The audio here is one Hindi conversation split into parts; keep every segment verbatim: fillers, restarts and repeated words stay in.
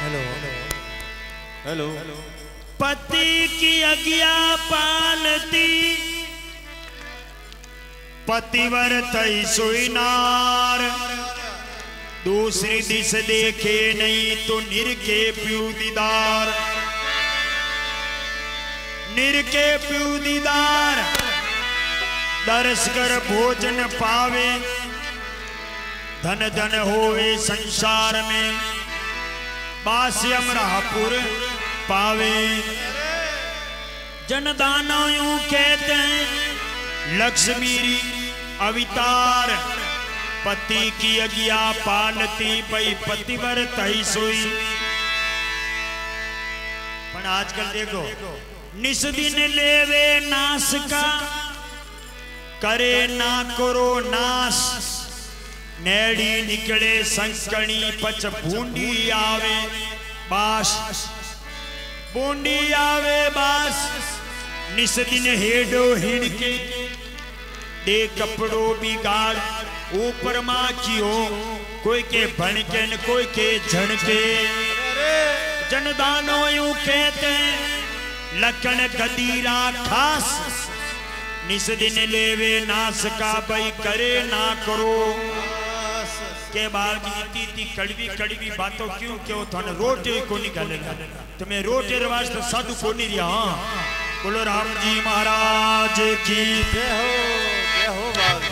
Hello hello. पति की आज्ञा पालती पतिव्रत सोई नार, दूसरी दिश देखे नहीं तो निरके प्यू दीदार, निरके प्यू दीदार, दर्श कर भोजन पावे, धन धन होवे संसार में, बास्य अमरापुर पावे। जनदानो यूं कहते हैं लक्ष्मी अवतार, पति की आज्ञा पालती पई पतिव्रत ही सोई। पर आजकल देखो निस दिन लेवे नाश का, करे ना करो नाश, नेड़ी निकले संकणी पच बूंदी आवे बास, बूंदी आवे बास। निस दिन हेडो हिड़के दे कपड़ो बिगाड़, ऊपर माँ की हो कोई के भणके न कोई के झणके। जनदानो यूं कहते लखन गदीरा खास, निस दिन लेवे नाश का भाई करे ना करो। के बाद इतनी इतनी कड़वी कड़वी बातों क्यों क्यों थाने रोटे को निकाले तुम्हें रोटे रवाज तो साधु को नहीं रहा। बोलो राम जी महाराज की जय हो जय हो बाबा।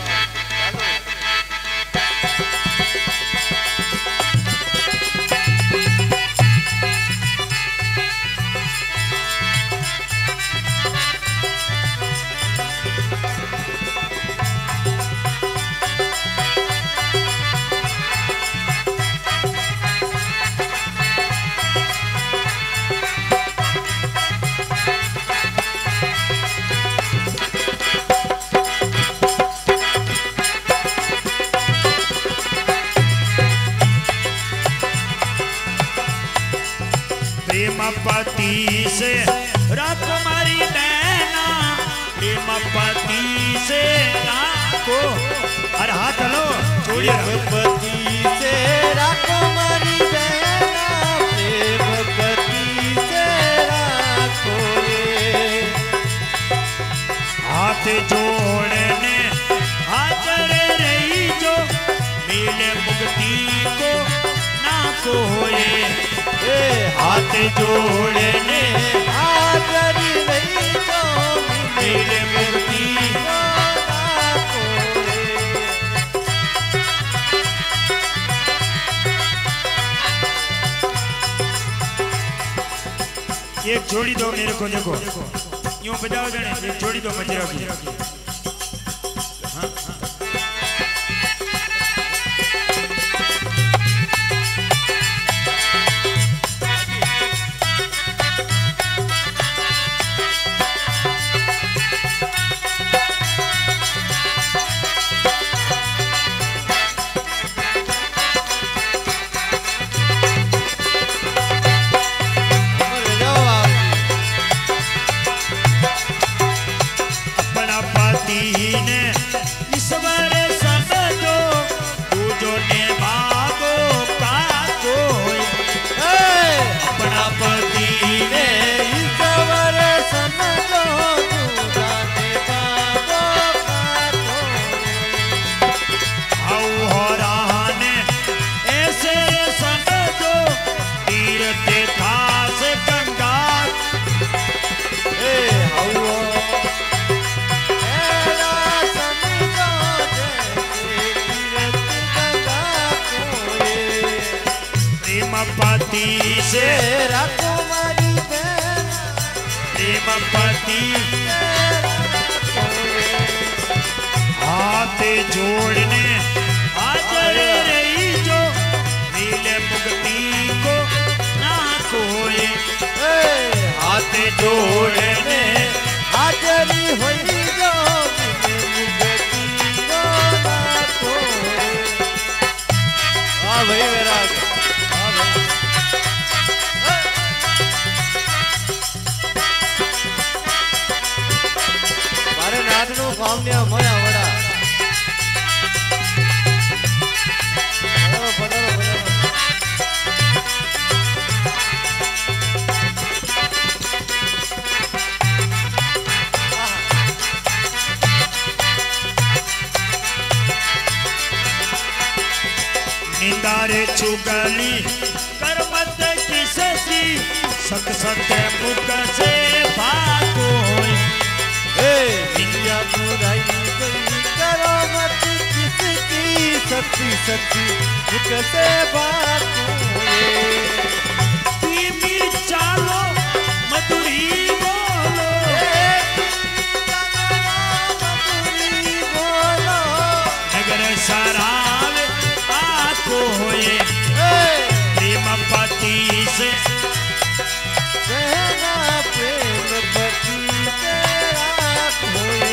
पति से राकुमारी नैना, प्रेम पति से राको, अरे हाथ हलो छोड़िए। पति से राकुमारी नैना, प्रेम पति से राको रे। हाथ जोड़ने हाजर रही जो, मिले मुक्ति को ना कोई। हाथ जोड़ने हाजर नहीं तो मिले मुक्ति ना कोई। एक जोड़ी दो मेरे को, देखो यूं बजाओ जने, एक जोड़ी दो मजेरा की। हाँ हाँ। पति से राकुमारी प्रेम पति, हाथ जोड़ने हाजर रही जो, मिले मुक्ति को ना कोई। हाथ जोड़ने हाजरी हुई जो, मिले मुक्ति को ना कोई। हाँ भाई मेरा काम ने हमारा बड़ा बड़ा बड़ा करे चुगली कर मत किसी सत सत्य मुख से भागो ए दुनिया बुराई गई करो मत किसकी सच्ची सच्ची मुख से भागो धीमी चालो मधुरी बोलो मधुरी बोलो नगर सराव आको होए प्रेम पति से कहना प्रेम पति तेरा होए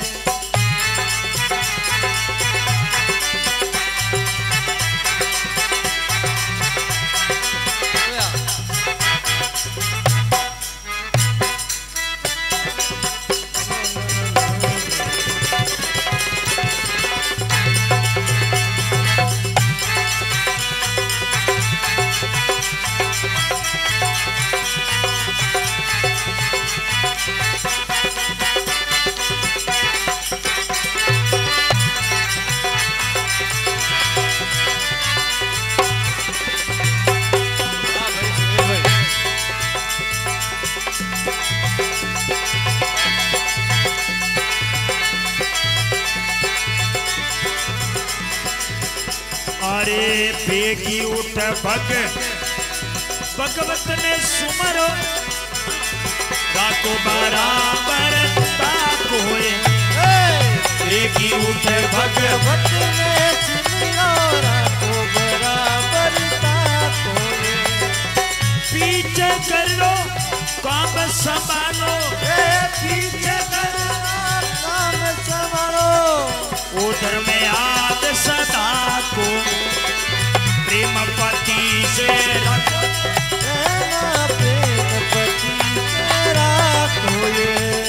अरे बेगी उठ भग भगवत ने सुमरो राको बराबर ताको होए बेगी उठ भगवत ने सुमरो राको बराबर ताको होए पीछे कर लो काम संभालो पीछे कर काम संभालो उधर में आद सदा को प्रेम पति से रखो कहना प्रेम पति तेरा होए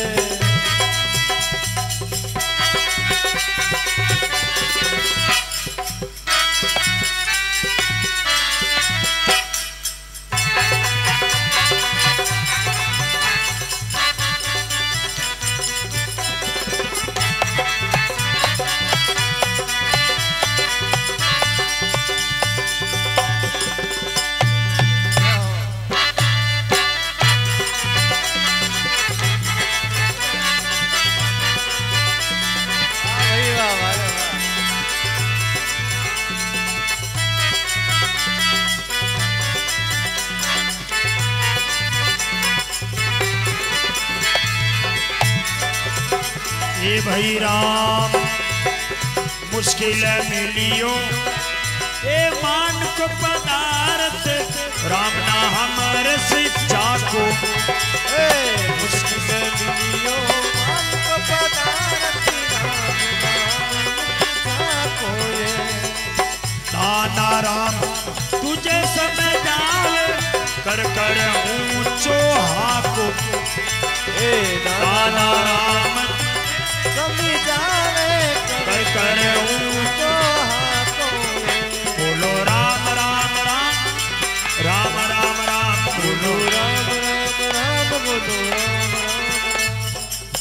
हे भाई राम मुश्किल मिलियो ए मान को पदार्थ राम ना हमारे शिक्षा को ए मुश्किल मिलियो मान को पदार्थ राम होए दाना राम तुझे समय जाए कर कर ऊंचो हाको ए दाना राम कमी जावे कर कर ऊंचो हाको बोलो राम राम राम राम राम राम बोलो राम राम राम बोलो राम राम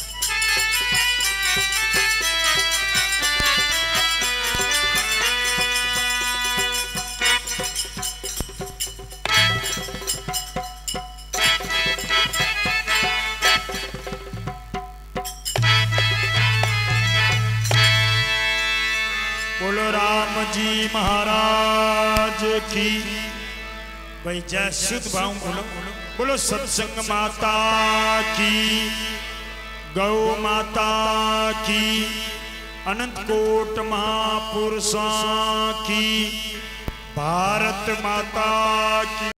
बोलो राम जी महाराज की भाई जय शुद्ध भाव बोलो बोलो सत्संग माता की गौ माता की अनंत कोट महापुरुषों की भारत माता की।